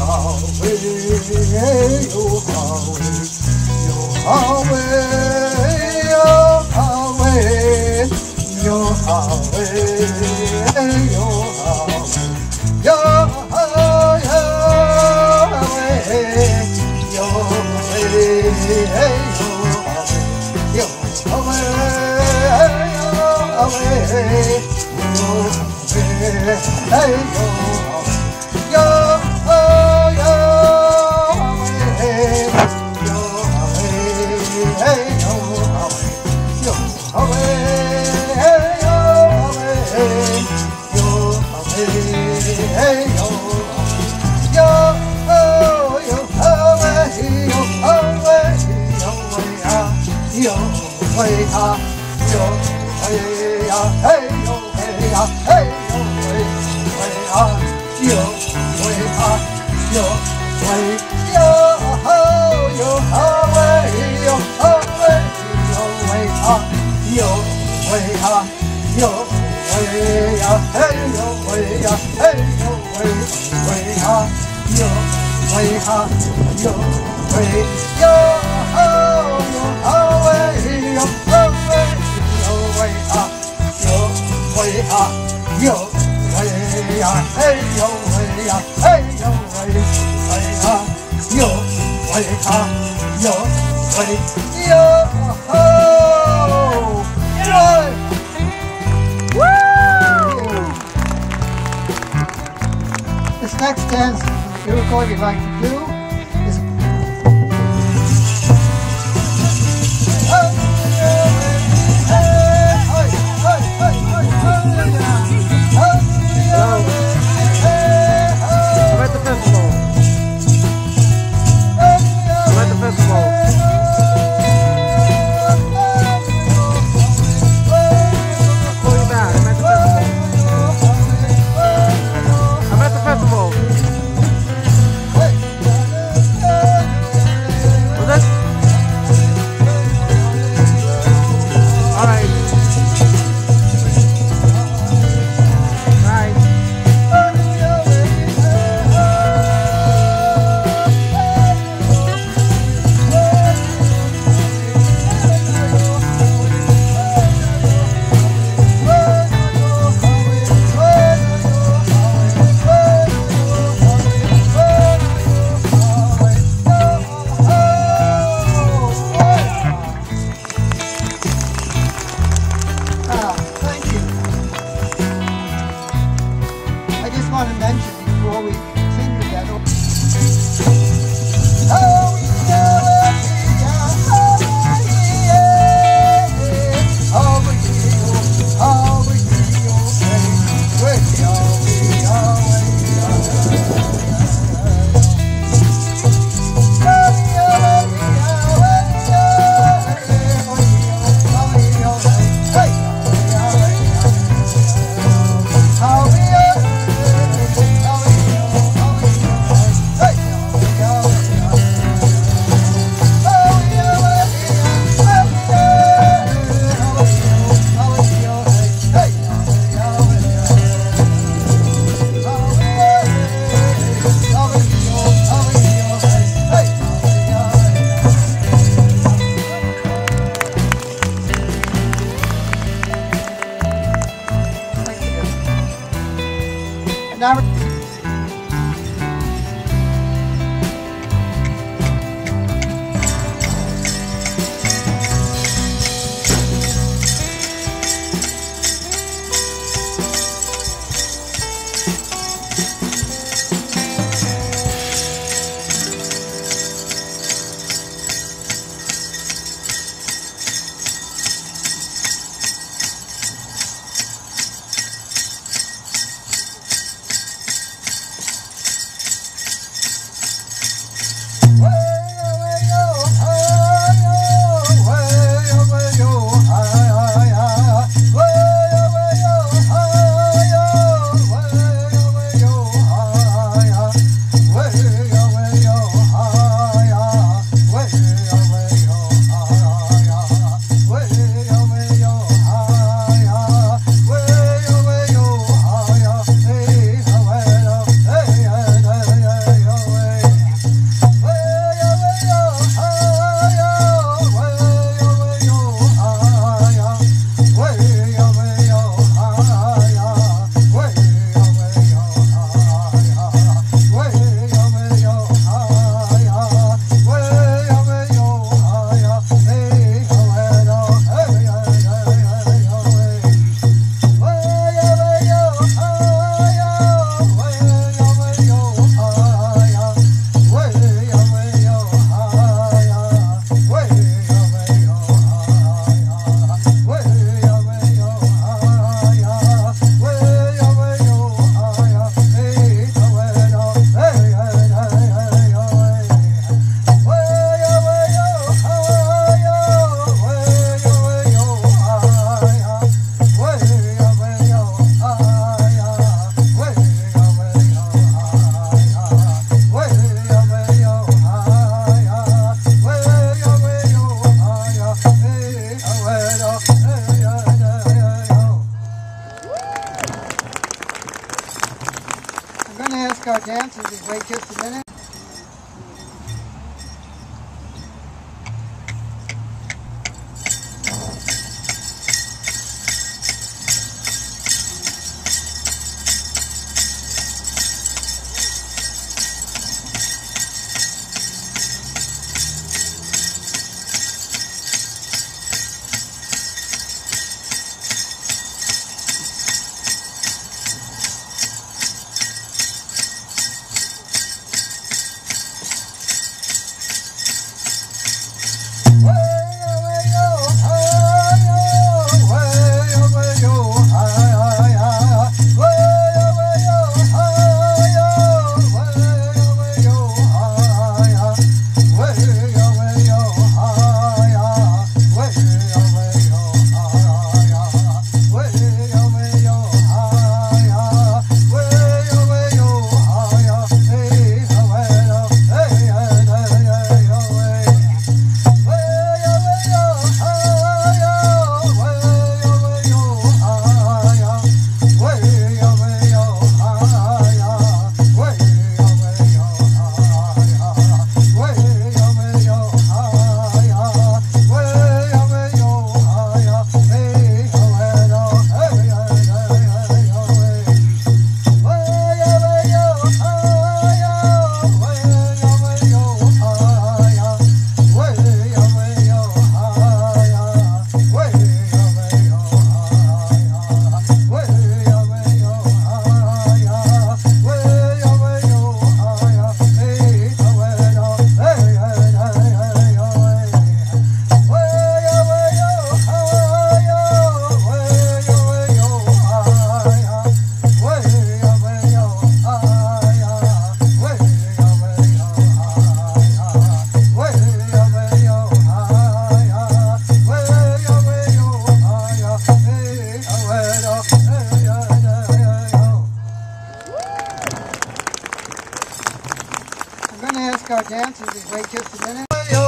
This next dance, Iroquois, we'd like to do is dance as we wait just a minute. Our dance as we wait just a minute.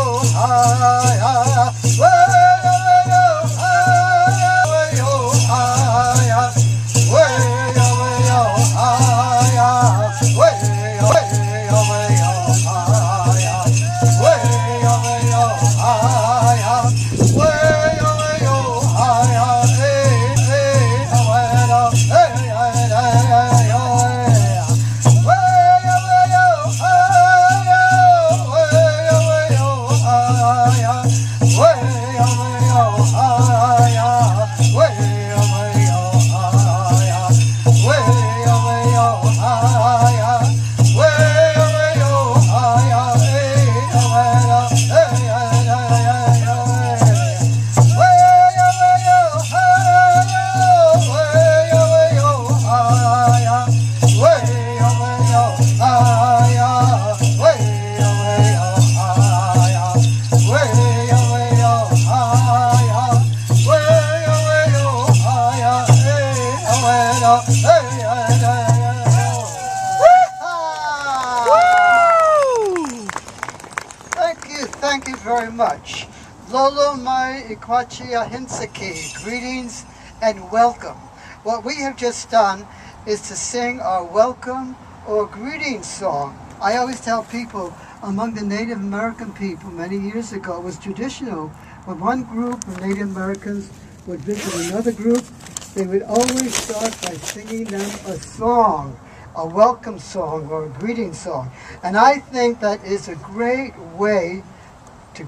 Thank you very much. Lolo mai ikwachia hinsaki. Greetings and welcome. What we have just done is to sing our welcome or greeting song. I always tell people among the Native American people many years ago, it was traditional when one group of Native Americans would visit another group, they would always start by singing them a song, a welcome song or a greeting song. And I think that is a great way to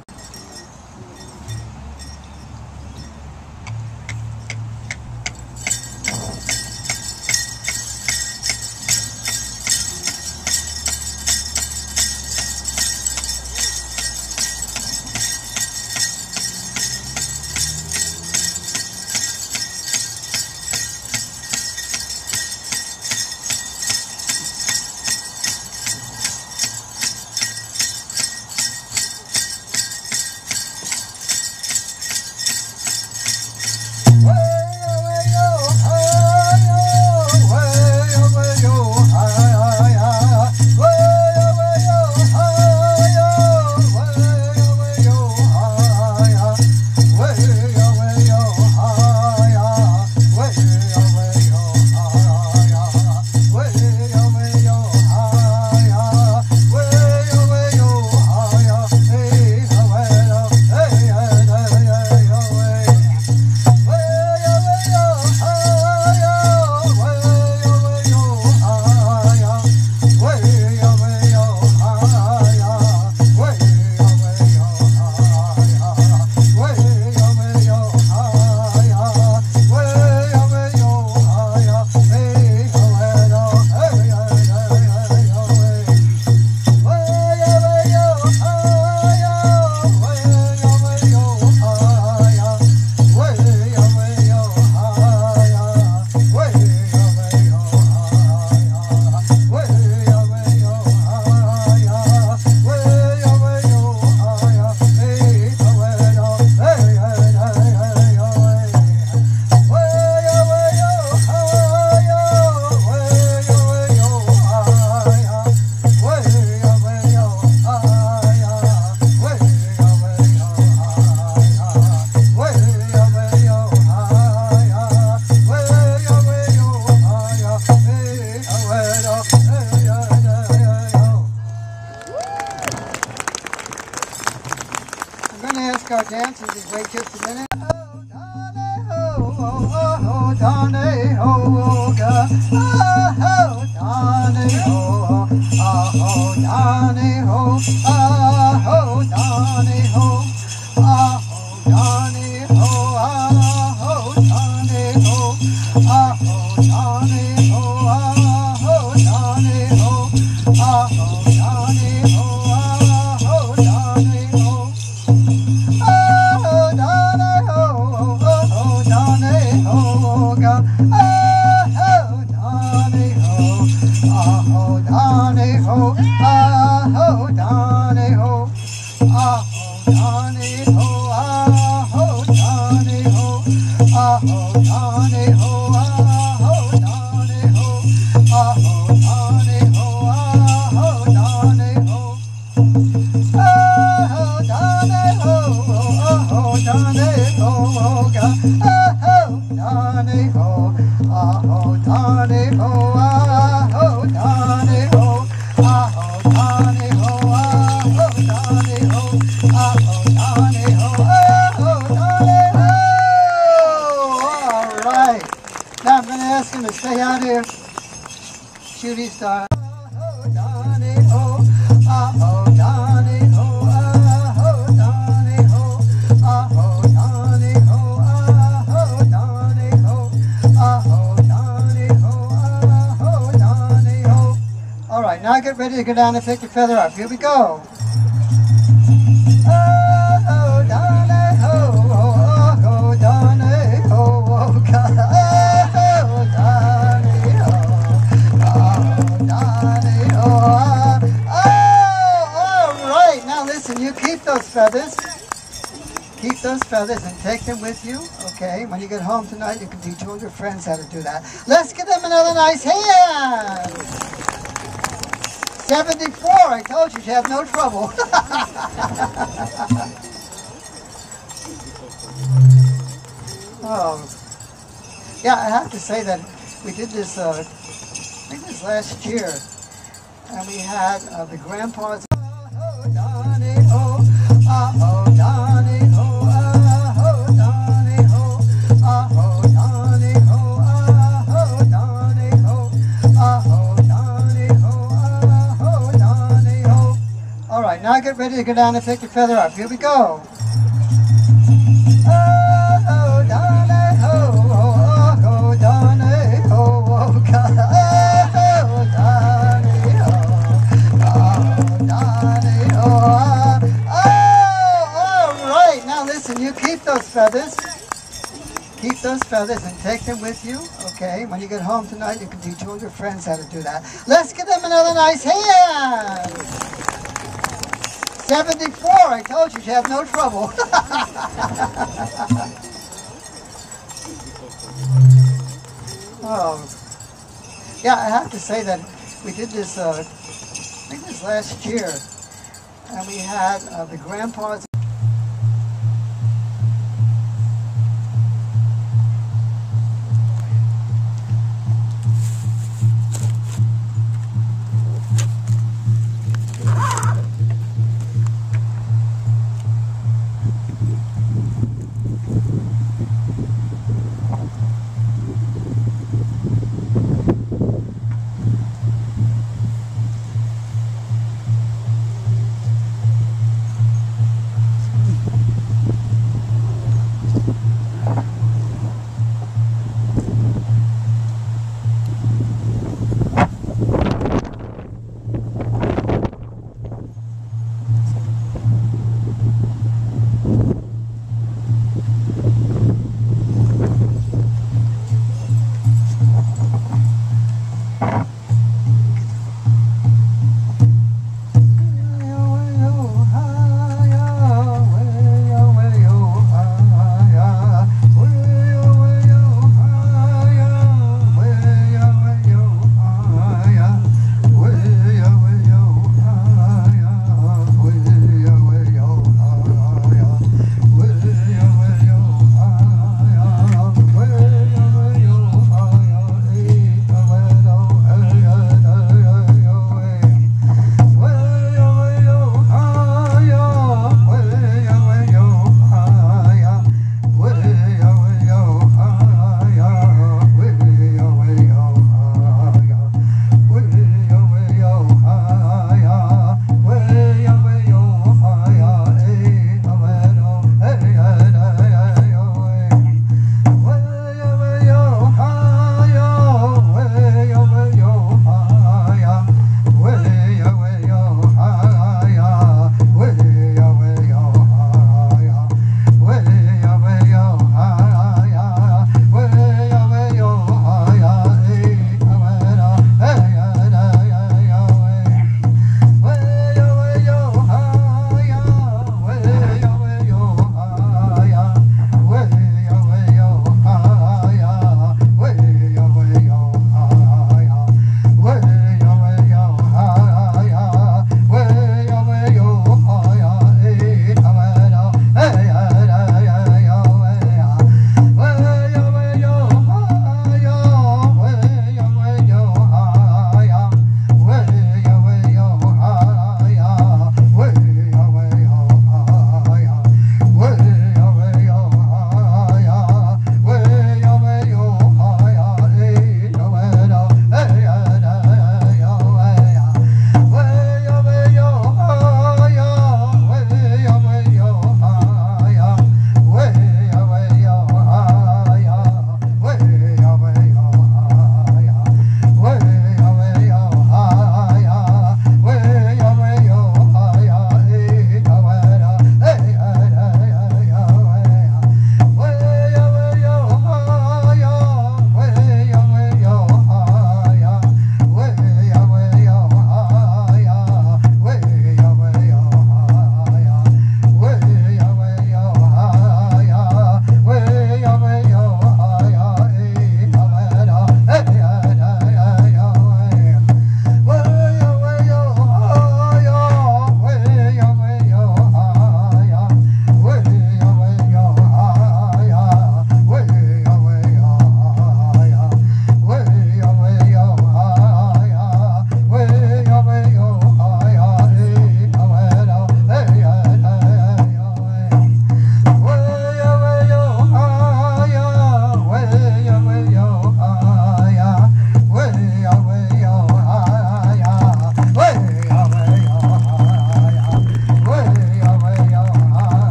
our dance as we wait just a minute. Oh, Donny ho, ga, oh, Donny ho, oh, Donny ho, oh, Donny ho, oh, Donny ho, oh, Donny ho, oh, Donny ho, oh, Donny ho, oh, Donny ho, oh, Donny ho. Now I'm going to ask him to stay out here. Shooting star. Oh, Donny ho, oh, Donny ho, oh, Donny ho, oh, Donny ho, oh, Donny ho, oh, Donny ho, oh, Donny ho. All right, now get ready to go down and pick your feather up. Here we go. Oh, Donny ho, oh, Donny ho, oh, God. You keep those feathers. Keep those feathers and take them with you, okay? When you get home tonight, you can teach all your friends how to do that. Let's give them another nice hand. 74, I told you, you have no trouble. Oh, yeah, I have to say that we did this, I think this last year, and we had the grandpas. Donny ho, oh, Donny ho, oh, Donny ho, oh, Donny ho, oh, Donny ho, oh, Donny ho, oh, Donny ho. All right, now get ready to go down and pick your feather up. Here we go. Oh, Donny ho, oh, Donny ho, oh, God. Oh, Donny ho, oh, Donny ho. Listen, you keep those feathers. Keep those feathers and take them with you, okay? When you get home tonight, you can teach all your friends how to do that. Let's give them another nice hand. 74, I told you, you have no trouble. Oh, yeah, I have to say that we did this, I think this last year, and we had the grandpas.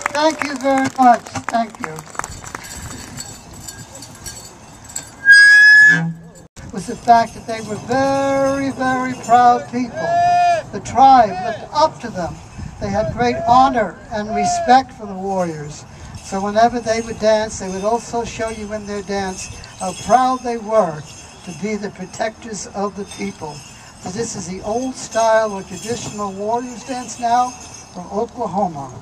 Thank you very much. Thank you. Was the fact that they were very, very proud people. The tribe looked up to them. They had great honor and respect for the warriors. So whenever they would dance, they would also show you in their dance how proud they were to be the protectors of the people. So this is the old style or traditional warriors dance now from Oklahoma.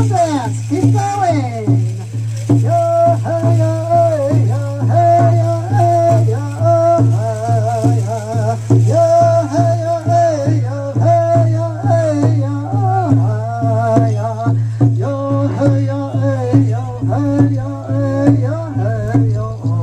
dance. Keep going. Yo, hey, yo, hey, yo, hey, yo, hey, yo, hey, yo, hey, yo, hey, yo, hey, yo, yo, hey, yo, hey, yo, hey, yo, hey, yo, hey, yo,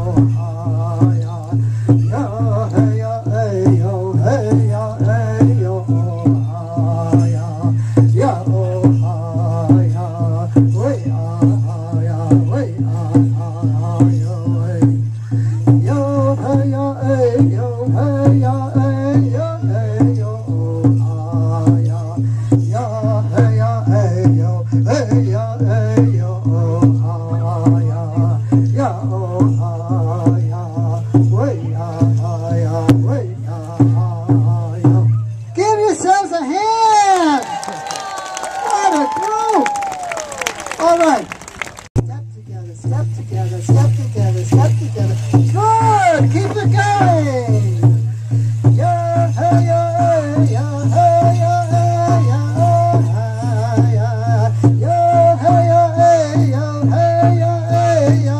Give yourselves a hand! What a group! All right. Step together, step together, step together, step together. Good! Keep it going! Yo, hey, yo, hey, yo, hey, yo, hey, yo, hey, yo, hey, yo, hey, yo, hey, yo, hey, yo,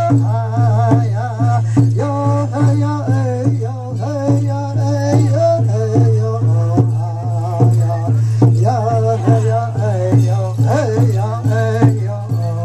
yo, hey, yo, hey, yo, hey, yo, hey, yo, hey, yo, yo, hey, yo, hey, yo, hey, yo, hey, yo,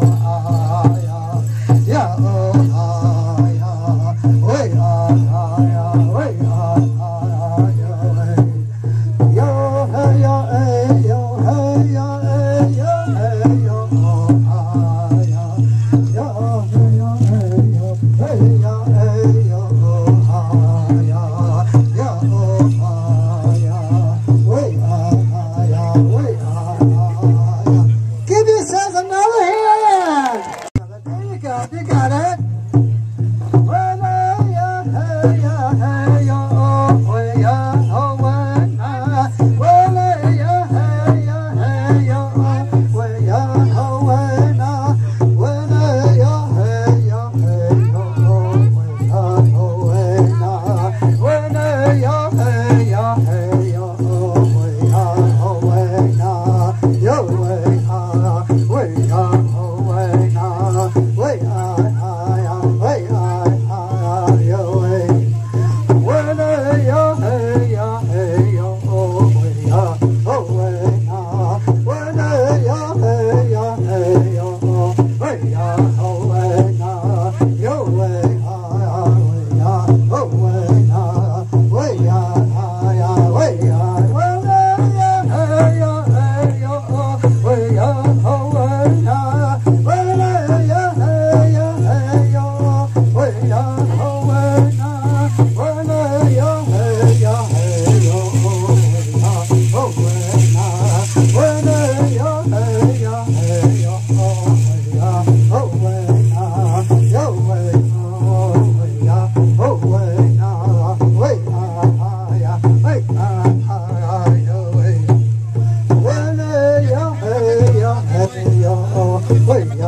Give yourselves another hand. There you go. You got it. Wait.